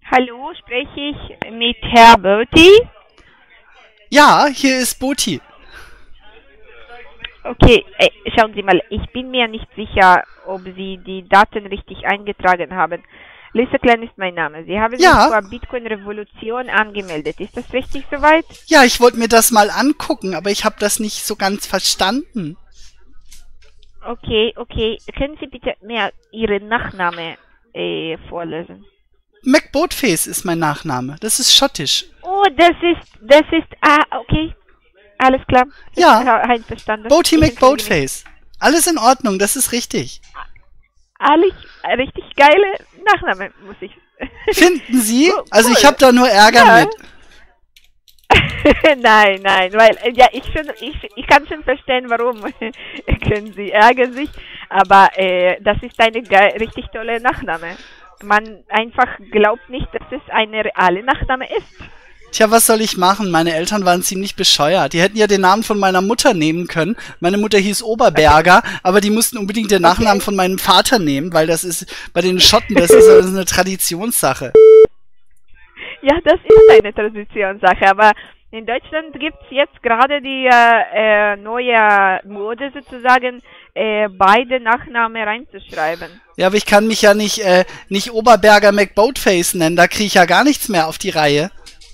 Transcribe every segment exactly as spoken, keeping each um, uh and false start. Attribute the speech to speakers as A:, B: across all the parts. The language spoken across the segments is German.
A: Hallo, spreche ich mit Herr Boti?
B: Ja, hier ist Boti.
A: Okay, äh, schauen Sie mal, ich bin mir nicht sicher, ob Sie die Daten richtig eingetragen haben. Lisa Klein ist mein Name. Sie haben sich
B: Ja,
A: vor Bitcoin Revolution angemeldet. Ist das richtig soweit?
B: ja, ich wollte mir das mal angucken, aber ich habe das nicht so ganz verstanden.
A: Okay, okay. Können Sie bitte mir Ihren Nachname äh, vorlesen?
B: McBoatface ist mein Nachname. Das ist schottisch.
A: Oh, das ist, das ist, ah, okay. Alles klar. Ich
B: Ja,
A: habe einverstanden.
B: Boaty
A: Ich entschuldige mich.
B: McBoatface. Alles in Ordnung, das ist richtig.
A: Alles, richtig geile Nachname, muss ich.
B: Finden Sie?
A: Cool.
B: Also ich habe da nur Ärger
A: Ja.
B: mit.
A: Nein, nein, weil äh, ja, ich schon, ich, ich kann schon verstehen, warum können Sie ärgern sich, aber äh, das ist eine ge richtig tolle Nachname. Man einfach glaubt nicht, dass es eine reale Nachname ist.
B: Tja, was soll ich machen? Meine Eltern waren ziemlich bescheuert. Die hätten ja den Namen von meiner Mutter nehmen können. Meine Mutter hieß Oberberger, aber die mussten unbedingt den Nachnamen
A: Okay.
B: von meinem Vater nehmen, weil das ist bei den Schotten, das ist, das ist eine Traditionssache.
A: Ja, das ist eine Traditionssache, aber in Deutschland gibt es jetzt gerade die äh, äh, neue Mode sozusagen, äh, beide Nachnamen reinzuschreiben.
B: Ja, aber ich kann mich ja nicht, äh, nicht Oberberger McBoatface nennen, da kriege ich ja gar nichts mehr auf die Reihe.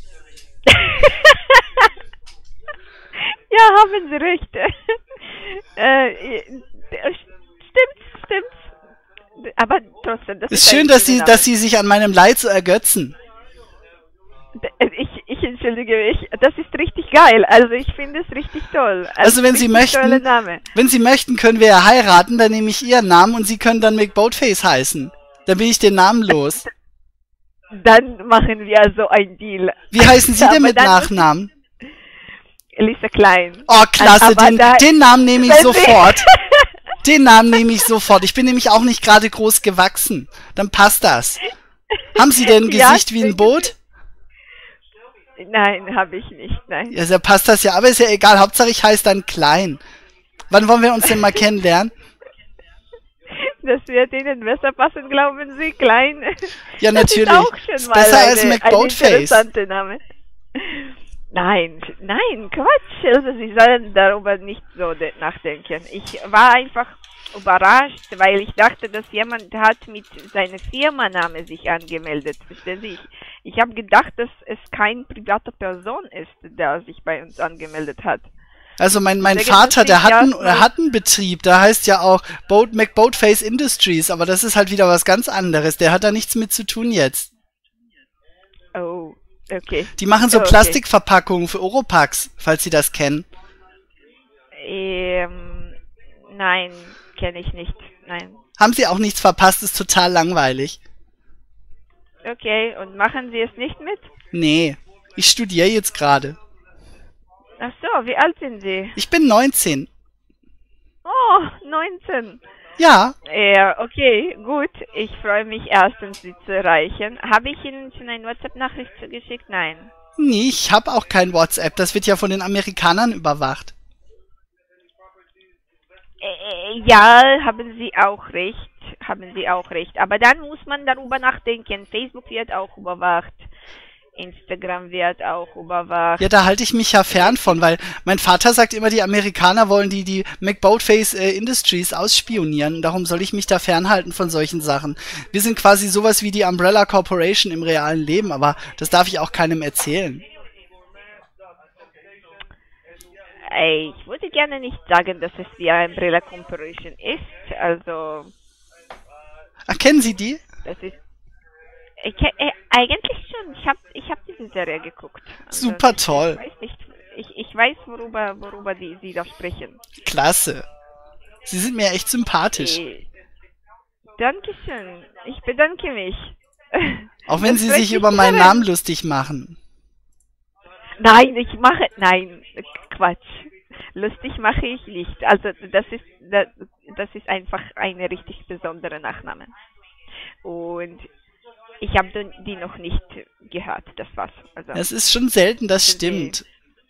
A: Ja, haben Sie recht. äh, stimmt, stimmt. Aber trotzdem, das
B: Ist
A: ist
B: schön,
A: ein
B: dass
A: schöner
B: Sie,
A: Name.
B: dass Sie sich an meinem Leid so ergötzen.
A: Ich, ich entschuldige mich. Das ist richtig geil. Also ich finde es richtig toll.
B: Also wenn Sie
A: richtig toller
B: möchten,
A: Name.
B: wenn Sie möchten, können wir ja heiraten, dann nehme ich Ihren Namen und Sie können dann McBoatface heißen. Dann bin ich den Namen los.
A: Dann machen wir so ein Deal.
B: Wie heißen Sie denn
A: Aber
B: mit
A: dann muss
B: Nachnamen?
A: ich- Lisa Klein.
B: Oh, klasse,
A: Aber
B: den,
A: da-
B: den Namen nehme ich
A: Wenn Sie-
B: sofort. Den Namen nehme ich sofort. Ich bin nämlich auch nicht gerade groß gewachsen. Dann passt das. Haben Sie denn ein
A: Ja,
B: Gesicht wie ein Boot?
A: Nein, habe ich nicht. Nein.
B: Ja, da passt das ja. Aber ist ja egal. Hauptsache ich heiße dann Klein. Wann wollen wir uns denn mal kennenlernen?
A: Das wird Ihnen besser passen, glauben Sie, Klein.
B: Ja,
A: Das
B: natürlich.
A: ist auch schon
B: Ist
A: mal
B: besser
A: eine,
B: als
A: ein
B: McBoatface.
A: interessanter Name. Nein, nein, Quatsch. Also Sie sollen darüber nicht so de- nachdenken. Ich war einfach überrascht, weil ich dachte, dass jemand hat mit seiner Firmenname sich angemeldet. Verstehen Sie? Ich, ich habe gedacht, dass es keine private Person ist, der sich bei uns angemeldet hat.
B: Also mein, mein
A: Deswegen
B: Vater,
A: musste
B: der
A: ich
B: hat, einen,
A: erstmal-
B: er hat einen Betrieb, der heißt ja auch Boat, McBoatface Industries, aber das ist halt wieder was ganz anderes. Der hat da nichts mit zu tun jetzt.
A: Oh, okay.
B: Die machen so
A: Okay.
B: Plastikverpackungen für Oropax, falls Sie das kennen.
A: Ähm, nein, kenne ich nicht. Nein.
B: Haben Sie auch nichts verpasst, ist total langweilig.
A: Okay, und machen Sie es nicht mit?
B: Nee, ich studiere jetzt gerade.
A: Ach so, wie alt sind Sie?
B: Ich bin neunzehn.
A: Oh, neunzehn.
B: Ja,
A: Ja, okay, gut. Ich freue mich erstens, Sie zu erreichen. Habe ich Ihnen schon eine WhatsApp-Nachricht zugeschickt? Nein.
B: nee, ich habe auch kein WhatsApp, das wird ja von den Amerikanern überwacht.
A: Äh, ja, haben Sie auch recht. Haben Sie auch recht. Aber dann muss man darüber nachdenken. Facebook wird auch überwacht. Instagram wird auch überwacht.
B: Ja, da halte ich mich ja fern von, weil mein Vater sagt immer, die Amerikaner wollen die, die McBoatface äh, Industries ausspionieren. Darum soll ich mich da fernhalten von solchen Sachen. Wir sind quasi sowas wie die Umbrella Corporation im realen Leben, aber das darf ich auch keinem erzählen.
A: Ey, ich würde gerne nicht sagen, dass es die Umbrella Corporation ist. Also,
B: Ach, kennen Sie die?
A: das ist... Ich, äh, eigentlich schon. Ich habe ich hab diese Serie geguckt. Also,
B: Super
A: ich,
B: toll.
A: Ich weiß nicht, ich, ich weiß, worüber, worüber die, Sie da sprechen.
B: Klasse. Sie sind mir echt sympathisch.
A: Äh, Dankeschön. Ich bedanke mich.
B: Auch wenn
A: Das
B: Sie
A: freut
B: sich
A: mich
B: über
A: zu
B: meinen
A: hören.
B: Namen lustig machen.
A: Nein, ich mache, nein, Quatsch. Lustig mache ich nicht. Also das ist, das, das ist einfach eine richtig besondere Nachname. Und ich habe die noch nicht gehört, das war's. Also,
B: Es ist schon selten, das
A: sind die-
B: stimmt.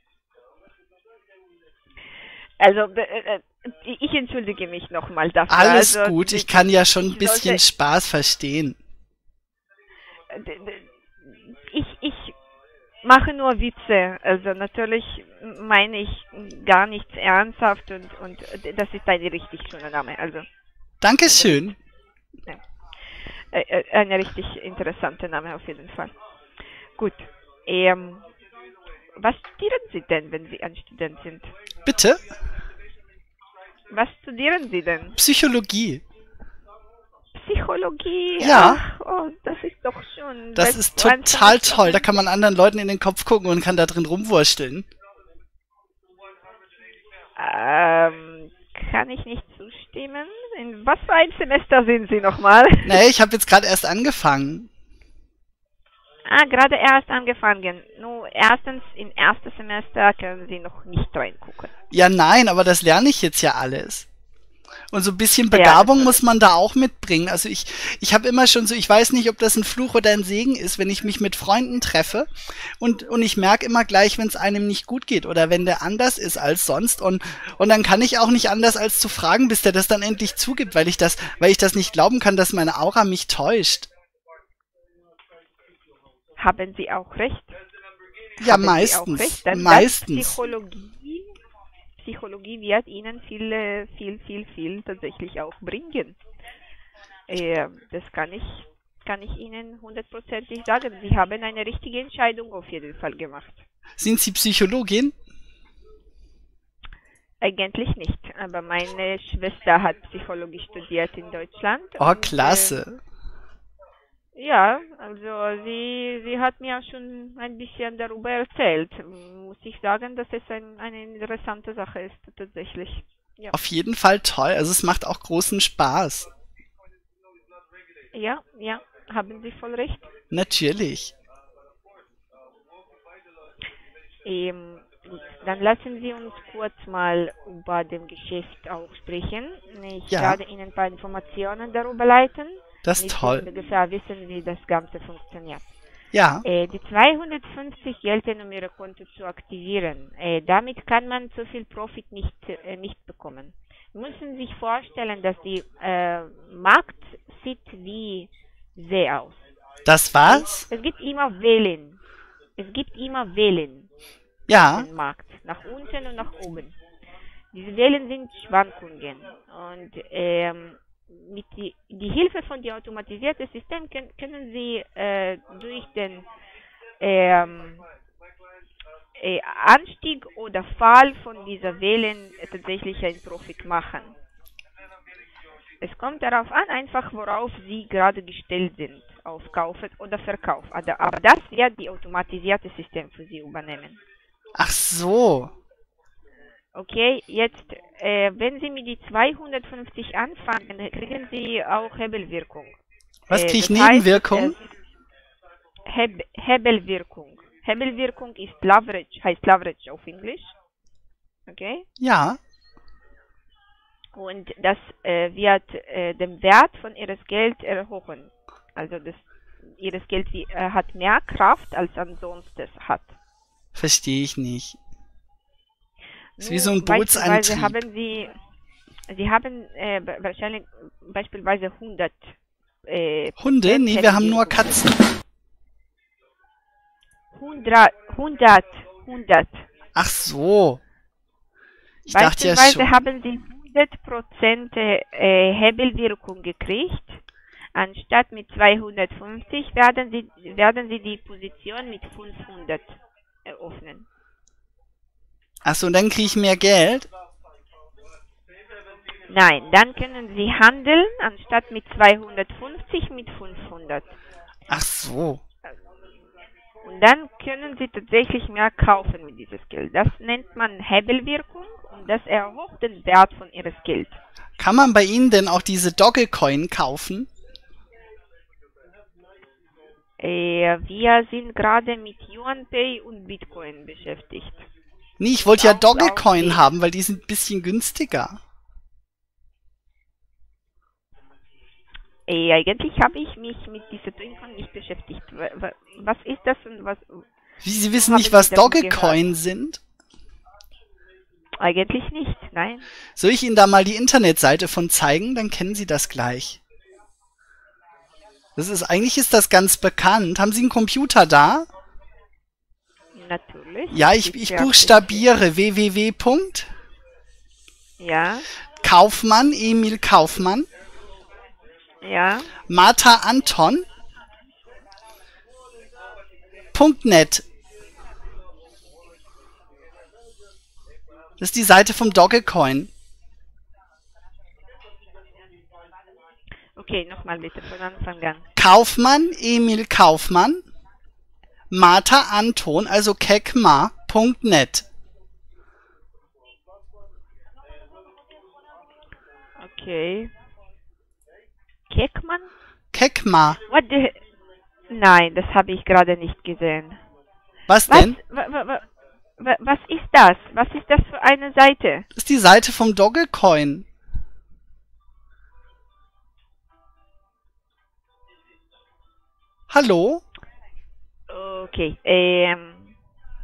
A: also äh, äh, ich entschuldige mich nochmal dafür.
B: Alles
A: also,
B: gut,
A: die-
B: ich kann ja schon ein
A: ich
B: bisschen
A: sollte-
B: Spaß verstehen.
A: D- d- ich, ich mache nur Witze. Also natürlich meine ich gar nichts ernsthaft und, und das ist ein richtig schöner Name. Also
B: Dankeschön.
A: ja, äh, ein richtig interessanter Name auf jeden Fall. Gut. Ähm, was studieren Sie denn, wenn Sie ein Student sind?
B: Bitte?
A: Was studieren Sie denn?
B: Psychologie.
A: Psychologie?
B: Ja.
A: Ach, oh, das ist doch schon...
B: Das ist total toll. Da kann man anderen Leuten in den Kopf gucken und kann da drin rumwursteln.
A: Ähm, kann ich nicht zustimmen. In was für ein Semester sind Sie nochmal?
B: Nee, ich habe jetzt gerade erst angefangen.
A: Ah, gerade erst angefangen. Nur erstens, im ersten Semester können Sie noch nicht reingucken.
B: Ja, nein, aber das lerne ich jetzt ja alles. Und so ein bisschen Begabung
A: ja,
B: muss man da auch mitbringen. Also ich, ich habe immer schon so, ich weiß nicht, ob das ein Fluch oder ein Segen ist, wenn ich mich mit Freunden treffe und, und ich merke immer gleich, wenn es einem nicht gut geht oder wenn der anders ist als sonst und, und dann kann ich auch nicht anders als zu fragen, bis der das dann endlich zugibt, weil ich das, weil ich das nicht glauben kann, dass meine Aura mich täuscht.
A: Haben Sie auch recht?
B: Ja,
A: Haben
B: meistens.
A: Sie auch recht? Dann
B: meistens.
A: Psychologie, Psychologie wird Ihnen viel, viel, viel, viel tatsächlich auch bringen. Äh, das kann ich, kann ich Ihnen hundertprozentig sagen. Sie haben eine richtige Entscheidung auf jeden Fall gemacht.
B: Sind Sie Psychologin?
A: Eigentlich nicht, aber meine Schwester hat Psychologie studiert in Deutschland.
B: Oh,
A: und,
B: klasse.
A: Äh, Ja, also sie, sie hat mir schon ein bisschen darüber erzählt. Muss ich sagen, dass es ein, eine interessante Sache ist, tatsächlich. Ja.
B: Auf jeden Fall toll. Also es macht auch großen Spaß.
A: Ja, ja, haben Sie voll recht.
B: Natürlich.
A: Ähm, dann lassen Sie uns kurz mal über dem Geschäft auch sprechen. Ich
B: Ja.
A: werde Ihnen ein paar Informationen darüber leiten.
B: Das ist toll.
A: Sie ungefähr wissen, wie das Ganze funktioniert.
B: Ja.
A: Äh, die zweihundertfünfzig gelten, um Ihre Konto zu aktivieren. Äh, damit kann man so viel Profit nicht, äh, nicht bekommen. Sie müssen sich vorstellen, dass die äh, Markt sieht wie See aus.
B: Das war's?
A: Es gibt immer Wellen. Es gibt immer Wellen
B: Ja.
A: im Markt. Nach unten und nach oben. Diese Wellen sind Schwankungen. Und ähm, mit die, die Hilfe von dem automatisierten System können, können Sie äh, durch den ähm, äh, Anstieg oder Fall von dieser Wellen äh, tatsächlich einen Profit machen. Es kommt darauf an, einfach worauf Sie gerade gestellt sind, auf Kauf oder Verkauf. Aber, aber das wird die automatisierte System für Sie übernehmen.
B: Ach so.
A: Okay, jetzt, äh, wenn Sie mit die zweihundertfünfzig anfangen, kriegen Sie auch Hebelwirkung.
B: Was
A: Äh,
B: kriege ich
A: das heißt,
B: Nebenwirkung?
A: es- Heb Hebelwirkung. Hebelwirkung ist Leverage, heißt Leverage auf Englisch. Okay?
B: Ja.
A: Und das äh, wird äh, den Wert von Ihres Geld erhöhen. Also das, Ihres Geld wie, äh, hat mehr Kraft, als ansonsten es hat.
B: Verstehe ich nicht. Ist wie
A: Nun,
B: so ein
A: beispielsweise
B: Bootsantrieb.
A: haben Sie, Sie haben äh, be- wahrscheinlich beispielsweise hundert äh,
B: Hunde? Nee, wir haben nur
A: Hebelwirkung.
B: Katzen.
A: hundert, hundert, hundert.
B: Ach so. Ich dachte ja
A: Beispielsweise
B: schon.
A: haben Sie hundert Prozent äh, Hebelwirkung gekriegt. Anstatt mit zweihundertfünfzig werden Sie, werden Sie die Position mit fünfhundert eröffnen.
B: Ach so, und dann kriege ich mehr Geld?
A: Nein, dann können Sie handeln, anstatt mit zweihundertfünfzig mit fünfhundert.
B: Ach so.
A: Und dann können Sie tatsächlich mehr kaufen mit dieses Geld. Das nennt man Hebelwirkung und das erhöht den Wert von Ihres Geld.
B: Kann man bei Ihnen denn auch diese Dogecoin kaufen?
A: Äh, wir sind gerade mit Yuanpay und Bitcoin beschäftigt.
B: Nee, ich wollte ja
A: Auch-
B: Dogecoin
A: auch-
B: haben, weil die sind ein bisschen günstiger.
A: Äh, eigentlich habe ich mich mit dieser Bitcoin nicht beschäftigt. Wa- wa- Was ist das und was?
B: Wie, Sie wissen
A: Haben
B: nicht,
A: Sie
B: was
A: davon
B: Dogecoin sind?
A: Eigentlich nicht, nein.
B: Soll ich Ihnen da mal die Internetseite von zeigen? Dann kennen Sie das gleich. Das ist, eigentlich ist das ganz bekannt. Haben Sie einen Computer da?
A: Natürlich.
B: Ja, ich, ich buchstabiere w w w.
A: Ja.
B: Kaufmann, Emil Kaufmann.
A: Ja.
B: Martha Anton. .net. Das ist die Seite vom Dogecoin.
A: Okay, nochmal bitte von Anfang an.
B: Kaufmann, Emil Kaufmann. Martha Anton, also kekma Punkt net.
A: Okay. Kekman?
B: Kekma.
A: What the... Nein, das habe ich gerade nicht gesehen.
B: Was
A: Was,
B: denn?
A: wa, wa, wa, wa, was ist das? Was ist das für eine Seite?
B: Das ist die Seite vom Dogecoin. Hallo?
A: Okay, ähm...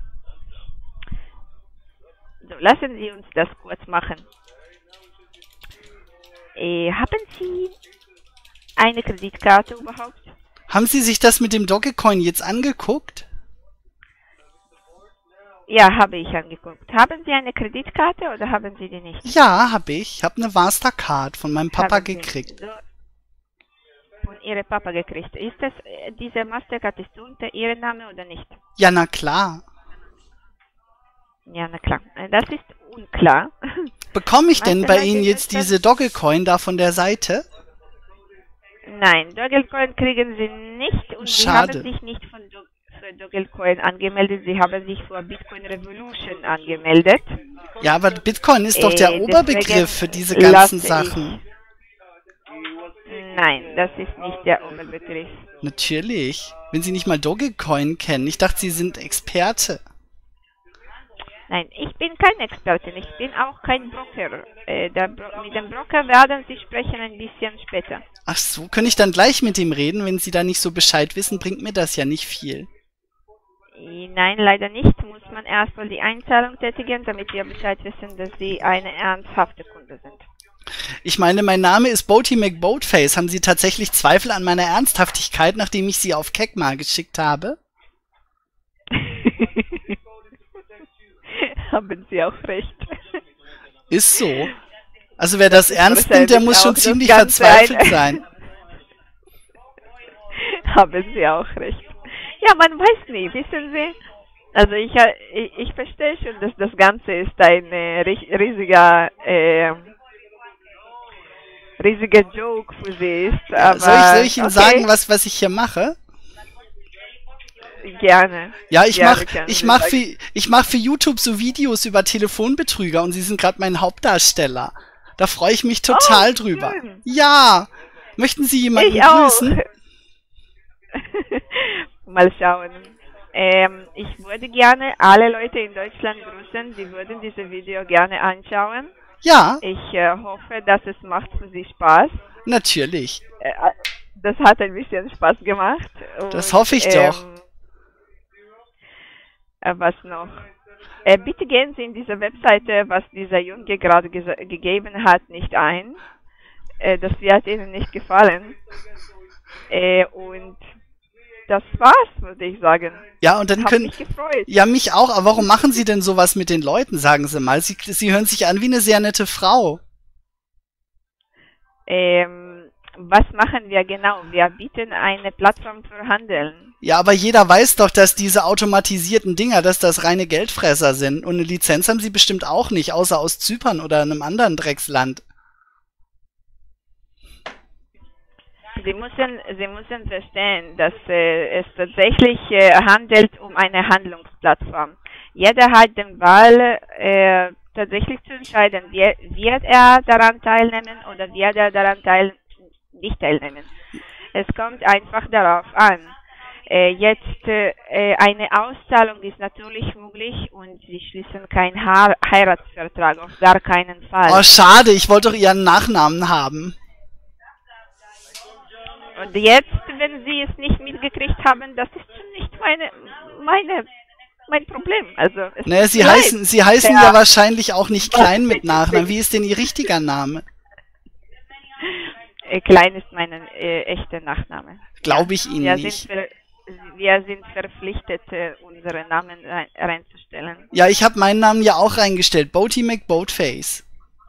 A: So, lassen Sie uns das kurz machen. Äh, haben Sie eine Kreditkarte überhaupt?
B: Haben Sie sich das mit dem Dogecoin jetzt angeguckt?
A: Ja, habe ich angeguckt. Haben Sie eine Kreditkarte oder haben Sie die nicht?
B: Ja, habe ich. Ich habe eine Mastercard von meinem Papa
A: Haben Sie
B: gekriegt.
A: So von Ihrem Papa gekriegt. Ist das, äh, diese Mastercard ist unter Ihrem Namen oder nicht?
B: Ja, na klar.
A: Ja, na klar. Äh, Das ist unklar.
B: Bekomme ich denn bei
A: Mastercard
B: Ihnen
A: ist
B: jetzt
A: das-
B: diese Dogecoin da von der Seite?
A: Nein, Dogecoin kriegen Sie nicht und Sie
B: Schade.
A: haben sich nicht von Do für Dogecoin angemeldet. Sie haben sich für Bitcoin Revolution angemeldet.
B: Ja, aber Bitcoin ist doch der
A: Äh,
B: Oberbegriff
A: deswegen
B: für diese
A: lasse
B: ganzen
A: ich-
B: Sachen.
A: Nein, das ist nicht der Oberbegriff.
B: Natürlich. Wenn Sie nicht mal Dogecoin kennen. Ich dachte, Sie sind Experte.
A: Nein, ich bin kein Experte, ich bin auch kein Broker. Äh, der Bro mit dem Broker werden Sie sprechen ein bisschen später.
B: Ach so, kann ich dann gleich mit ihm reden? Wenn Sie da nicht so Bescheid wissen, bringt mir das ja nicht viel.
A: Äh, Nein, leider nicht. Muss man erstmal die Einzahlung tätigen, damit wir Bescheid wissen, dass Sie eine ernsthafte Kunde sind.
B: Ich meine, mein Name ist Boaty McBoatface. Haben Sie tatsächlich Zweifel an meiner Ernsthaftigkeit, nachdem ich Sie auf Kekma geschickt habe?
A: Haben Sie auch recht.
B: Ist so. Also wer das,
A: ist
B: ernst nimmt, der
A: wahrscheinlich
B: muss schon
A: auch das
B: ziemlich
A: Ganze
B: verzweifelt
A: ein-
B: sein.
A: Haben Sie auch recht. Ja, man weiß nie, wissen Sie? Also ich, äh, ich, ich verstehe schon, dass das Ganze ist ein äh, ri- riesiger, äh, riesiger Joke für Sie ist. Aber
B: Soll ich, soll ich Ihnen
A: okay,
B: sagen, was, was ich hier mache?
A: Gerne.
B: Ja, ich
A: Gerne
B: mach,
A: können
B: ich
A: Sie
B: mach
A: sagen.
B: für, ich mach für YouTube so Videos über Telefonbetrüger und Sie sind gerade mein Hauptdarsteller. Da freue ich mich total
A: Oh,
B: drüber.
A: schön.
B: Ja. Möchten Sie jemanden
A: Ich auch.
B: grüßen?
A: Mal schauen. Ähm, ich würde gerne alle Leute in Deutschland grüßen. Sie würden dieses Video gerne anschauen.
B: Ja,
A: Ich äh, hoffe, dass es macht für Sie Spaß.
B: natürlich.
A: Äh, das hat ein bisschen Spaß gemacht.
B: Das
A: Und,
B: hoffe ich doch.
A: Äh, was noch? Äh, bitte gehen Sie in diese Webseite, was dieser Junge gerade gesa- gegeben hat, nicht ein. Äh, das wird Ihnen nicht gefallen. Äh, und das war's, würde ich sagen.
B: Ja, und dann
A: Hab
B: können...
A: mich gefreut.
B: Ja, mich auch. Aber warum machen Sie denn sowas mit den Leuten, sagen Sie mal? Sie, Sie hören sich an wie eine sehr nette Frau.
A: Ähm, was machen wir genau? Wir bieten eine Plattform für Handeln.
B: Ja, aber jeder weiß doch, dass diese automatisierten Dinger, dass das reine Geldfresser sind. Und eine Lizenz haben Sie bestimmt auch nicht, außer aus Zypern oder einem anderen Drecksland.
A: Sie müssen, Sie müssen verstehen, dass äh, es tatsächlich äh, handelt um eine Handlungsplattform. Jeder hat den Wahl, äh, tatsächlich zu entscheiden, wie, wird er daran teilnehmen oder wird er daran teil nicht teilnehmen. Es kommt einfach darauf an. Äh, jetzt äh, eine Auszahlung ist natürlich möglich und Sie schließen keinen ha Heiratsvertrag, auf gar keinen Fall.
B: Oh, schade, ich wollte doch Ihren Nachnamen haben.
A: Und jetzt, wenn Sie es nicht mitgekriegt haben, das ist schon nicht meine, meine, mein Problem. Also, es
B: Naja,
A: tut
B: Sie
A: mir leid.
B: heißen, Sie heißen
A: Ja.
B: ja wahrscheinlich auch nicht klein mit Nachnamen. Wie ist denn Ihr richtiger Name?
A: äh, Klein ist mein äh, echter Nachname.
B: Glaube ich Ihnen
A: wir
B: nicht.
A: Sind ver wir sind verpflichtet, äh, unsere Namen rein reinzustellen.
B: Ja, ich habe meinen Namen ja auch reingestellt. Boaty McBoatface.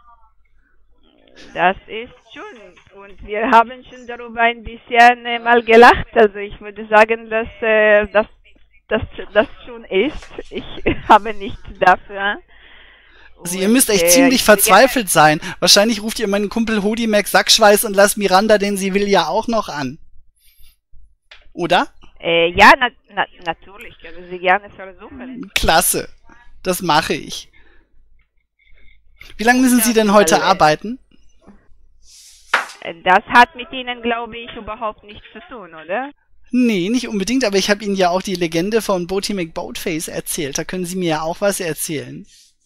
A: Das ist schon. Und wir haben schon darüber ein bisschen äh, mal gelacht. Also ich würde sagen, dass äh, das, das, das schon ist. Ich habe nichts dafür.
B: Also ihr müsst echt ziemlich verzweifelt sein. Wahrscheinlich ruft ihr meinen Kumpel Hodi Mac Sackschweiß und lasst Miranda, den sie will, ja auch noch an. Oder?
A: Äh, ja, na, na, natürlich. Können Sie gerne versuchen.
B: Klasse. Das mache ich. Wie lange müssen Sie denn heute arbeiten?
A: Das hat mit Ihnen, glaube ich, überhaupt nichts zu tun, oder?
B: Nee, nicht unbedingt, aber ich habe Ihnen ja auch die Legende von Boaty McBoatface erzählt. Da können Sie mir ja auch was erzählen.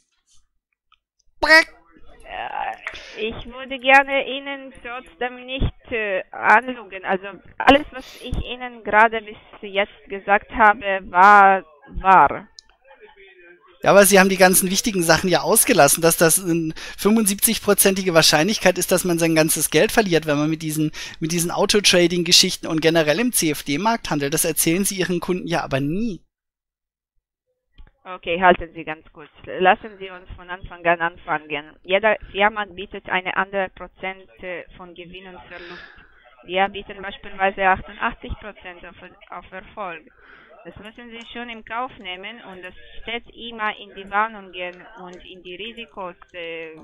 A: Ich würde gerne Ihnen trotzdem nicht äh, anlügen. Also alles, was ich Ihnen gerade bis jetzt gesagt habe, war wahr.
B: Ja, aber Sie haben die ganzen wichtigen Sachen ja ausgelassen, dass das eine fünfundsiebzig-prozentige Wahrscheinlichkeit ist, dass man sein ganzes Geld verliert, wenn man mit diesen, mit diesen Auto-Trading-Geschichten und generell im C F D-Markt handelt. Das erzählen Sie Ihren Kunden ja aber nie.
A: Okay, halten Sie ganz kurz. Lassen Sie uns von Anfang an anfangen. Jeder Firma bietet eine andere Prozent von Gewinn und Verlust. Wir bieten beispielsweise achtundachtzig Prozent auf, auf Erfolg. Das müssen Sie schon im Kauf nehmen und das steht immer in die Warnungen und in die Risikos. Äh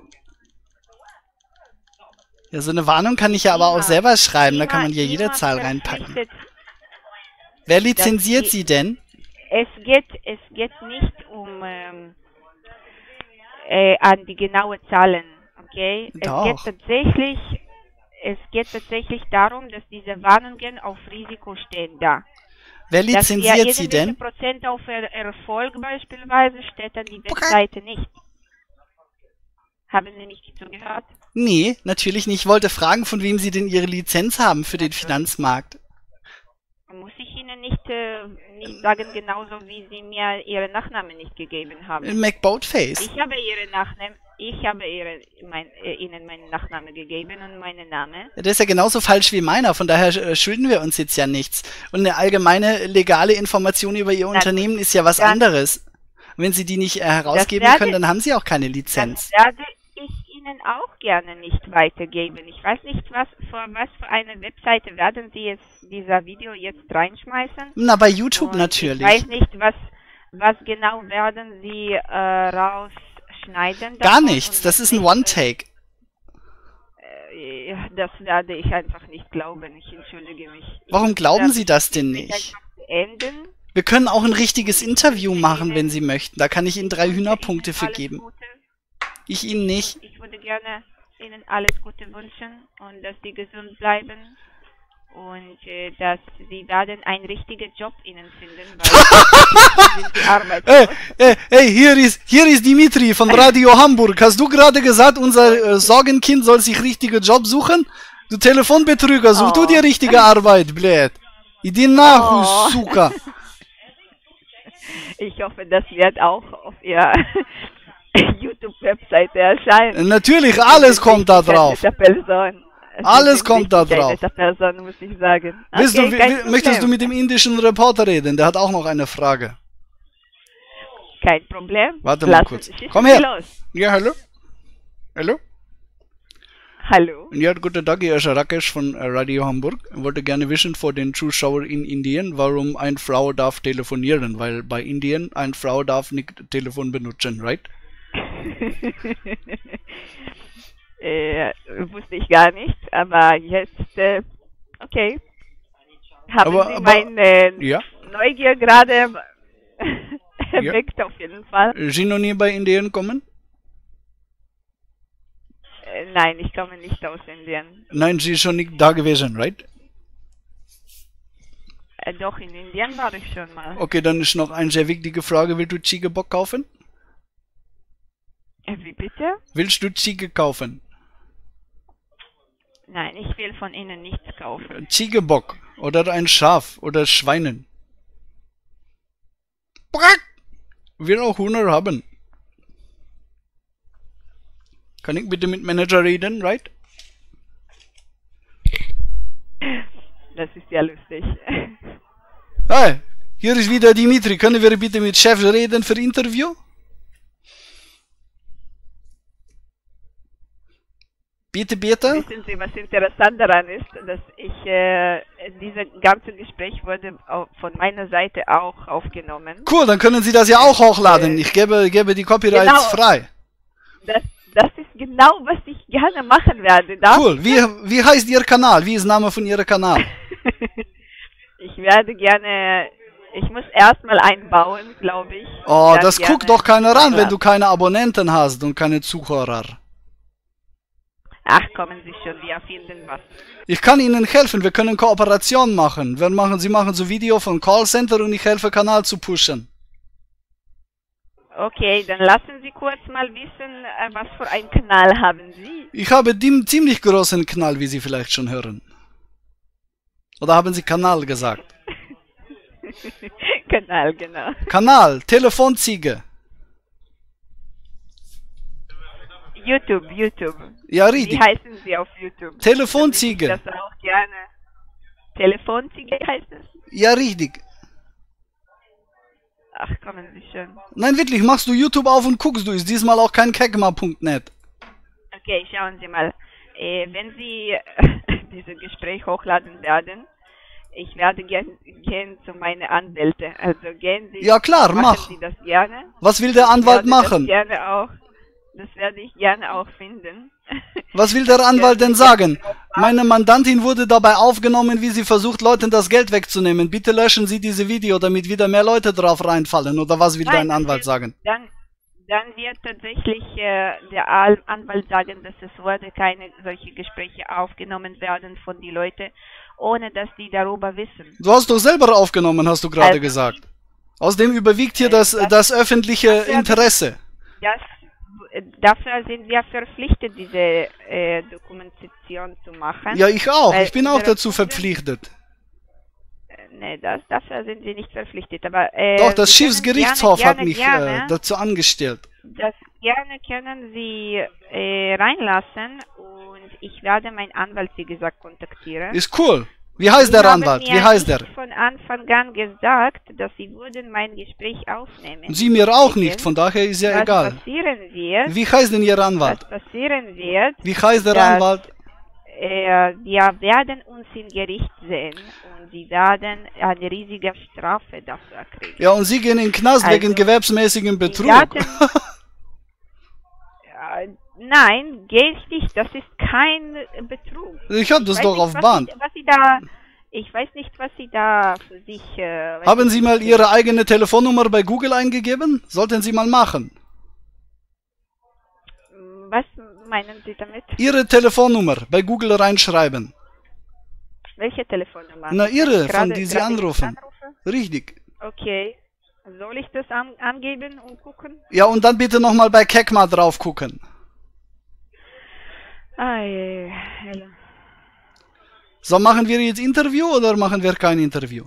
B: ja, so eine Warnung kann ich ja aber auch selber schreiben, da kann man ja jede Zahl reinpacken. Wer lizenziert Sie denn?
A: Es geht, es geht nicht um ähm, äh, an die genauen Zahlen, okay?
B: Doch.
A: Es geht tatsächlich, es geht tatsächlich darum, dass diese Warnungen auf Risiko stehen da.
B: Wer lizenziert Sie denn?
A: Prozent auf er Erfolg beispielsweise steht an die Webseite nicht. Haben Sie nicht zugehört?
B: Nee, natürlich nicht. Ich wollte fragen, von wem Sie denn Ihre Lizenz haben für den Finanzmarkt.
A: Muss ich Ihnen nicht, äh, nicht sagen, genauso wie Sie mir Ihren Nachnamen nicht gegeben haben.
B: McBoatface.
A: Ich habe Ihren Nachnamen, ich habe ihre, mein, äh, Ihnen meinen Nachnamen gegeben und meinen Namen.
B: Der ist ja genauso falsch wie meiner, von daher äh, schulden wir uns jetzt ja nichts. Und eine allgemeine legale Information über Ihr
A: dann,
B: Unternehmen ist ja was
A: dann,
B: anderes. Und wenn Sie die nicht äh, herausgeben
A: werde,
B: können, dann haben Sie auch keine Lizenz.
A: Das werde ich Ihnen auch gerne nicht weitergeben. Ich weiß nicht, was für, was für eine Webseite werden Sie jetzt dieser Video jetzt reinschmeißen.
B: Na, bei YouTube
A: und
B: natürlich.
A: Ich weiß nicht, was, was genau werden Sie äh, rausschneiden.
B: Gar nichts, das ist ein One-Take.
A: Äh, das werde ich einfach nicht glauben, ich entschuldige mich.
B: Warum glauben Sie das denn nicht?
A: Enden.
B: Wir können auch ein richtiges Interview machen, wenn Sie möchten. Da kann ich Ihnen drei Hühnerpunkte für geben. Ich Ihnen nicht.
A: Ich würde gerne Ihnen alles Gute wünschen und dass Sie gesund bleiben und äh, dass Sie werden einen richtigen Job Ihnen finden, weil sind Sie arbeitslos.
B: Hey, hey, hier ist, hier ist Dimitri von Radio Hamburg. Hast du gerade gesagt, unser äh, Sorgenkind soll sich richtige Job suchen? Du Telefonbetrüger, such oh. du dir richtige Arbeit, blöd. Idi nach, oh. Suka.
A: Ich hoffe, das wird auch auf Ihr YouTube-Webseite erscheinen.
B: Natürlich, alles kommt da drauf. Alles kommt da drauf.
A: Person, muss ich sagen.
B: Willst okay, du, möchtest du mit dem indischen Reporter reden? Der hat auch noch eine Frage.
A: Kein Problem.
B: Warte mal Lass kurz. Komm her. Los. Ja, hallo. Hallo.
A: Hallo.
B: Ja, guten Tag, hier ist Rakesh von Radio Hamburg. Ich wollte gerne wissen vor den Zuschauern in Indien, warum eine Frau darf telefonieren, weil bei Indien eine Frau darf nicht Telefon benutzen, right?
A: äh, wusste ich gar nicht, aber jetzt, äh, okay. Haben
B: aber,
A: Sie
B: aber,
A: meine
B: ja?
A: Neugier gerade erweckt, ja. Auf jeden Fall.
B: Sie noch nie bei Indien kommen?
A: Äh, nein, ich komme nicht aus Indien.
B: Nein, Sie ist schon nicht da gewesen, right?
A: Äh, doch, in Indien war ich schon mal.
B: Okay, dann ist noch eine sehr wichtige Frage. Willst du Ziegebock kaufen?
A: Wie bitte?
B: Willst du Ziege kaufen?
A: Nein, ich will von Ihnen nichts kaufen.
B: Ziegebock oder ein Schaf oder Schweinen. Brack! Wir auch Hunger haben. Kann ich bitte mit Manager reden, right?
A: Das ist ja lustig.
B: Hey, hier ist wieder Dimitri. Können wir bitte mit Chef reden für Interview? Bitte, bitte?
A: Wissen Sie, was interessant daran ist, dass ich, äh, dieses ganze Gespräch wurde von meiner Seite auch aufgenommen.
B: Cool, dann können Sie das ja auch hochladen. Ich gebe, gebe die Copyrights
A: genau,
B: frei.
A: Das, das ist genau, was ich gerne machen werde. Darf
B: cool, wie, wie heißt Ihr Kanal? Wie ist der Name von Ihrem Kanal?
A: Ich werde gerne, ich muss erstmal einbauen, glaube ich.
B: Oh, das guckt doch keiner an, wenn du keine Abonnenten hast und keine Zuhörer.
A: Ach, kommen Sie schon, wir finden was.
B: Ich kann Ihnen helfen, wir können Kooperation machen. Wir machen. Sie machen so Video von Callcenter und ich helfe Kanal zu pushen.
A: Okay, dann lassen Sie kurz mal wissen, was für einen Kanal haben Sie?
B: Ich habe den ziemlich großen Kanal, wie Sie vielleicht schon hören. Oder haben Sie Kanal gesagt?
A: Kanal, genau.
B: Kanal, Telefonziege.
A: YouTube, YouTube.
B: Ja, richtig.
A: Wie heißen Sie auf YouTube?
B: Telefonziege.
A: Das auch gerne. Telefonziege heißt es?
B: Ja, richtig.
A: Ach, kommen Sie schon.
B: Nein, wirklich, machst du YouTube auf und guckst du, ist diesmal auch kein kekma punkt net.
A: Okay, schauen Sie mal. Äh, wenn Sie dieses Gespräch hochladen werden, ich werde gern, gehen zu meinen Anwälten. Also gehen Sie.
B: Ja klar, mach.
A: Sie das gerne.
B: Was will der Anwalt
A: ich
B: machen?
A: Das, gerne auch, das werde ich gerne auch finden.
B: Was will der Anwalt denn sagen? Meine Mandantin wurde dabei aufgenommen, wie sie versucht, Leuten das Geld wegzunehmen. Bitte löschen Sie diese Video, damit wieder mehr Leute drauf reinfallen. Oder was will
A: Nein,
B: dein Anwalt
A: wird,
B: sagen?
A: Dann, dann wird tatsächlich äh, der Anwalt sagen, dass es wurde keine solche Gespräche aufgenommen werden von den Leuten, ohne dass die darüber wissen.
B: Du hast doch selber aufgenommen, hast du gerade
A: also,
B: gesagt. Außerdem überwiegt hier das, das, das öffentliche Interesse.
A: Das, dafür sind wir verpflichtet, diese äh, Dokumentation zu machen.
B: Ja, ich auch. Ich bin auch dazu verpflichtet.
A: Nee, das, dafür sind Sie nicht verpflichtet. Aber, äh,
B: Doch, das Schiffsgerichtshof
A: gerne,
B: hat
A: gerne,
B: mich
A: gerne,
B: äh, dazu angestellt.
A: Das gerne können Sie äh, reinlassen und ich werde meinen Anwalt, wie gesagt, kontaktieren.
B: Ist cool. Wie heißt
A: Sie
B: der Anwalt? Wie heißt der?
A: Ich habe von Anfang an gesagt, dass Sie würden mein Gespräch aufnehmen.
B: Und Sie mir auch nicht, von daher ist ja
A: was
B: egal.
A: Passieren wird,
B: Wie heißt denn Ihr Anwalt?
A: Was passieren wird,
B: Wie heißt der
A: dass,
B: Anwalt?
A: Äh, wir werden uns im Gericht sehen und Sie werden eine riesige Strafe dafür kriegen.
B: Ja, und Sie gehen in den Knast
A: also,
B: wegen gewerbsmäßigem Betrug.
A: Garten, ja, nein, gehe ich nicht. Das ist kein Betrug.
B: Ich habe das
A: ich
B: doch
A: nicht,
B: auf
A: was
B: Band.
A: Sie, was Sie da, ich weiß nicht, was Sie da für sich... Äh,
B: Haben Sie mal Ihre eigene Telefonnummer bei Google eingegeben? Sollten Sie mal machen.
A: Was meinen Sie damit?
B: Ihre Telefonnummer bei Google reinschreiben.
A: Welche Telefonnummer?
B: Na, Ihre,
A: gerade,
B: von die Sie anrufen.
A: Anrufe?
B: Richtig.
A: Okay. Soll ich das an, angeben und gucken?
B: Ja, und dann bitte nochmal bei kekma drauf gucken.
A: Ah, ja, ja.
B: So, machen wir jetzt Interview oder machen wir kein Interview?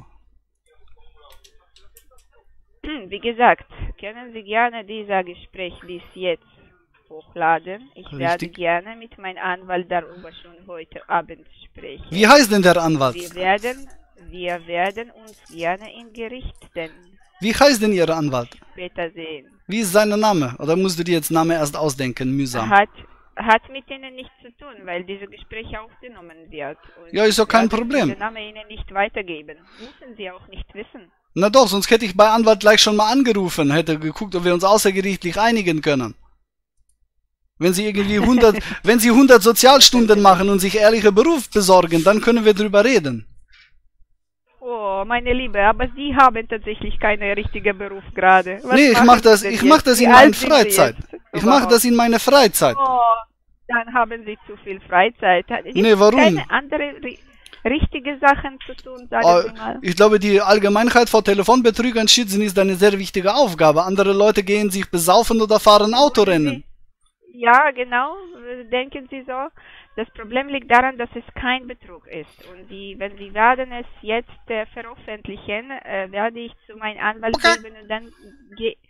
A: Wie gesagt, können Sie gerne dieser Gespräch bis jetzt hochladen. Ich
B: Richtig.
A: werde gerne mit meinem Anwalt darüber schon heute Abend sprechen.
B: Wie heißt denn der Anwalt?
A: Wir werden, wir werden uns gerne im Gericht denn
B: Wie heißt denn Ihr Anwalt?
A: später sehen.
B: Wie ist sein Name? Oder musst du dir jetzt Name erst ausdenken, mühsam?
A: Hat, hat mit Ihnen nichts zu tun, weil dieses Gespräch aufgenommen wird. Und
B: Ja, ist doch kein
A: werden
B: Problem.
A: Den Namen Ihnen nicht weitergeben. Müssen Sie auch nicht wissen.
B: Na doch, sonst hätte ich bei Anwalt gleich schon mal angerufen, hätte geguckt, ob wir uns außergerichtlich einigen können. Wenn Sie irgendwie hundert, wenn Sie hundert Sozialstunden machen und sich ehrlicher Beruf besorgen, dann können wir drüber reden.
A: Oh, meine Liebe, aber Sie haben tatsächlich keinen richtigen Beruf gerade. Was
B: Nee, ich
A: machen
B: mach das,
A: Sie denn
B: ich mach
A: jetzt?
B: das
A: Wie
B: in
A: alt
B: meiner
A: sind Sie
B: Freizeit.
A: jetzt
B: Ich mache das in meiner Freizeit.
A: Oh, dann haben Sie zu viel Freizeit. Gibt
B: Nee, warum?
A: keine andere ri richtige Sachen zu tun, sagen
B: Oh,
A: Sie mal.
B: ich glaube, die Allgemeinheit vor Telefonbetrügern schützen ist eine sehr wichtige Aufgabe. Andere Leute gehen sich besaufen oder fahren Autorennen.
A: Ja, genau, denken Sie so. Das Problem liegt daran, dass es kein Betrug ist. Und die, wenn Sie werden es jetzt äh, veröffentlichen, äh, werde ich zu meinem Anwalt
B: Okay.
A: geben und dann ge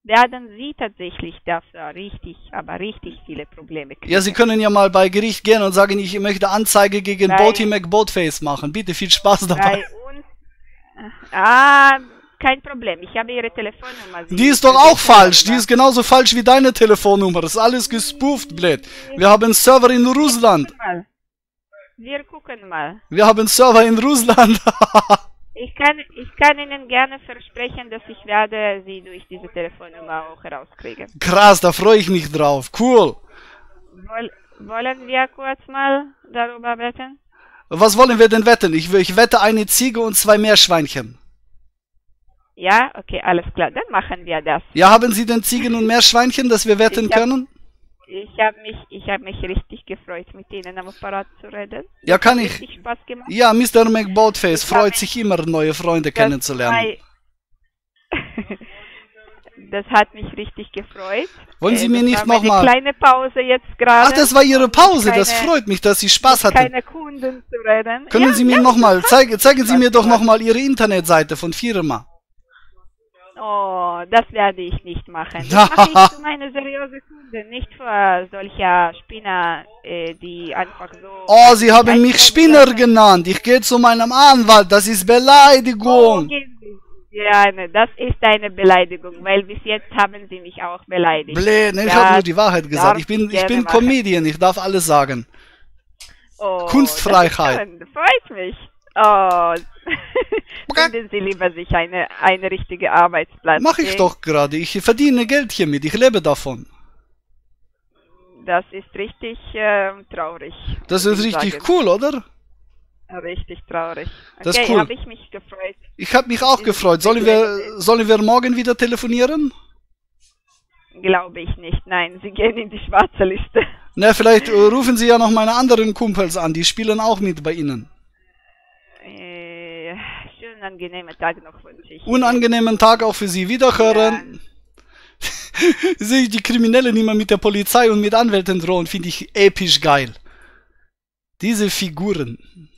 A: werden Sie tatsächlich dafür richtig, aber richtig viele Probleme kriegen.
B: Ja, Sie können ja mal bei Gericht gehen und sagen, ich möchte Anzeige gegen Boaty McBoatface machen. Bitte, viel Spaß dabei.
A: Bei uns, ah, kein Problem. Ich habe Ihre Telefonnummer. Sie
B: die ist doch auch falsch. Die ist genauso falsch wie deine Telefonnummer. Das ist alles gespooft, blöd. Wir haben einen Server in Russland.
A: Wir gucken mal.
B: Wir haben einen Server in Russland.
A: ich, kann, ich kann Ihnen gerne versprechen, dass ich werde Sie durch diese Telefonnummer auch herauskriegen.
B: Krass, da freue ich mich drauf. Cool.
A: Woll, wollen wir kurz mal darüber wetten?
B: Was wollen wir denn wetten? Ich, ich wette eine Ziege und zwei Meerschweinchen.
A: Ja, okay, alles klar. Dann machen wir das.
B: Ja, haben Sie denn Ziegen und Meerschweinchen, dass wir wetten
A: ich hab,
B: können?
A: Ich habe mich, ich hab mich richtig gefreut, mit Ihnen am Apparat zu reden.
B: Ja, kann ich.
A: Richtig Spaß gemacht.
B: Ja, Mister McBoatface freut sich immer, neue Freunde kennenzulernen.
A: Das hat mich richtig gefreut.
B: Wollen Sie mir
A: das
B: nicht
A: war
B: nochmal...
A: eine kleine Pause jetzt gerade.
B: Ach, das war Ihre Pause.
A: Keine,
B: das freut mich, dass Sie Spaß hatten.
A: Keine Kunden zu reden.
B: Können
A: ja,
B: Sie mir
A: ja,
B: nochmal... Zeig, zeigen Sie mir doch nochmal Ihre Internetseite von Firma.
A: Oh, das werde ich nicht machen. Das mache ich für meine seriöse Kunden, nicht für solche Spinner, äh, die einfach so...
B: Oh, Sie haben mich Spinner genannt. Ich gehe zu meinem Anwalt. Das ist Beleidigung.
A: Oh, ja, ne, das ist eine Beleidigung, weil bis jetzt haben Sie mich auch beleidigt.
B: Blöd, ne, ich habe nur die Wahrheit gesagt. Ich bin, ich bin Comedian, ich darf alles sagen.
A: Oh,
B: Kunstfreiheit.
A: Das freut mich. Oh, finden Sie lieber sich eine, eine richtige Arbeitsplatz.
B: Mach ich doch gerade. Ich verdiene Geld hiermit. Ich lebe davon.
A: Das ist richtig äh, traurig.
B: Das ist richtig sagen. Cool, oder?
A: Richtig traurig. Okay,
B: das ist cool.
A: Habe ich mich gefreut.
B: Ich habe mich auch gefreut. Sollen wir, sollen wir morgen wieder telefonieren?
A: Glaube ich nicht. Nein, Sie gehen in die schwarze Liste.
B: Na, vielleicht äh, rufen Sie ja noch meine anderen Kumpels an. Die spielen auch mit bei Ihnen.
A: Äh, schönen angenehmen Tag noch wünsche ich.
B: Unangenehmen Tag auch für Sie. Wiederhören. Ja. Sehe ich die Kriminellen immer mit der Polizei und mit Anwälten drohen, finde ich episch geil. Diese Figuren.